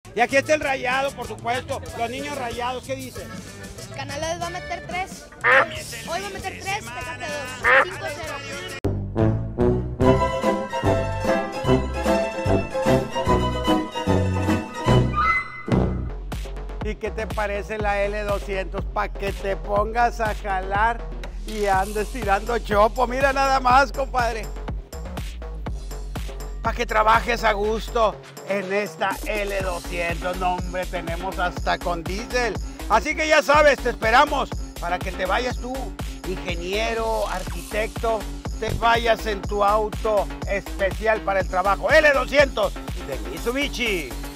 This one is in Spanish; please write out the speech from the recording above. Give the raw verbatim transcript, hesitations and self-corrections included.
Y aquí está el Rayado, por supuesto. Los niños Rayados, ¿qué dicen? Canales va a meter tres. Hoy va a meter tres, Tecate dos. cinco cero. ¿Y qué te parece la L doscientos? Para que te pongas a jalar y andes tirando chopo. Mira nada más, compadre. Para que trabajes a gusto en esta L doscientos. No, hombre, tenemos hasta con diésel. Así que ya sabes, te esperamos para que te vayas tú, ingeniero, arquitecto, te vayas en tu auto especial para el trabajo. L doscientos de Mitsubishi.